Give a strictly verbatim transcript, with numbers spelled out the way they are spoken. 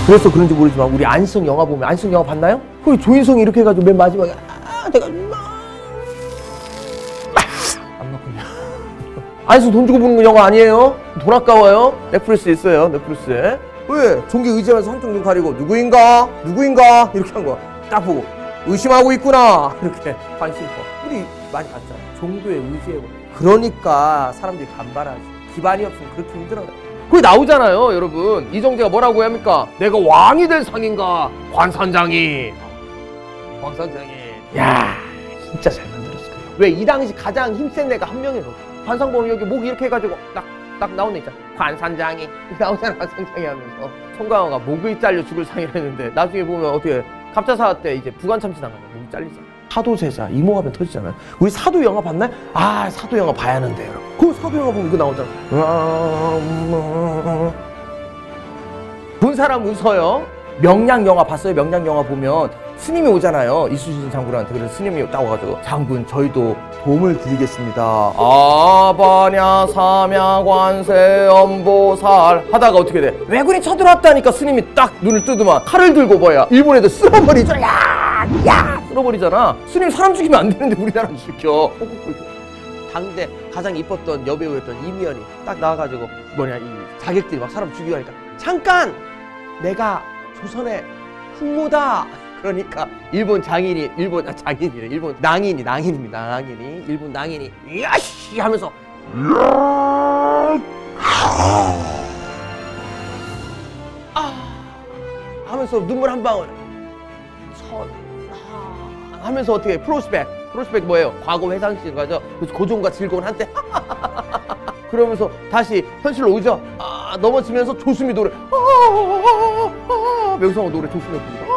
그래서 그런지 모르지만 우리 안성 영화 보면 안성 영화 봤나요? 거기 조인성이 이렇게 해가지고 맨 마지막에 아 내가 안 맞군요. 안성 돈 주고 보는 영화 아니에요? 돈 아까워요? 넷플릭스에 있어요. 넷플릭스에. 왜? 종기 의지하면서 한쪽 눈 가리고 누구인가? 누구인가? 이렇게 한 거야. 딱 보고 의심하고 있구나. 이렇게 관심법. 우리 많이 봤잖아. 종교에 의지해. 그러니까 사람들이 반발하지. 기반이 없으면 그렇게 힘들어요. 거기 나오잖아요, 여러분. 이정재가 뭐라고 합니까? 내가 왕이 될 상인가? 관선장이. 관선장이. 야, 진짜 잘 만들었어. 왜 이 당시 가장 힘센 애가 한 명이거든. 관상보면 여기 목 이렇게 해가지고 딱, 딱 나오는 애 있잖아. 관선장이. 나오잖아, 관선장이 하면서. 송강호가 목이 잘려 죽을 상이랬는데 나중에 보면 어떻게 갑자사 때 이제 부관참치 나가면 목이 잘리잖아. 사도세자, 이모가면 터지잖아요. 우리 사도 영화 봤나요? 아, 사도 영화 봐야 하는데, 여러분. 그 사도 영화 보면 이거 나오잖아. 본 사람 웃어요. 명량 영화 봤어요? 명량 영화 보면 스님이 오잖아요. 이수신 장군한테. 그래서 스님이 딱 와가지고 장군 저희도 도움을 드리겠습니다. 아바냐 사냐 관세 엄보살 하다가 어떻게 돼? 왜군이 쳐들어왔다니까 스님이 딱 눈을 뜨더만 칼을 들고 뭐야 일본 애들 쓸어버리죠. 야! 야! 쓸어버리잖아. 스님 사람 죽이면 안 되는데 우리나라 죽여. 당대 가장 이뻤던 여배우였던 이미연이 딱 나와가지고 뭐냐 이 자객들이 막 사람 죽이고 하니까 잠깐! 내가 조선의 훈무다. 그러니까 일본 장인이 일본 아 장인이래 일본 낭인이 낭인입니다. 낭인이 일본 낭인이 야씨 하면서 아 하면서 눈물 한 방울 선 아, 하면서 어떻게 프로스펙 프로스펙 뭐예요? 과거 회상시키는 거죠. 그래서 고종과 즐거운 한때 그러면서 다시 현실로 오죠. 아 넘어지면서 조수미 노래 아, 아, 아, 명성황 노래 조수미 부르고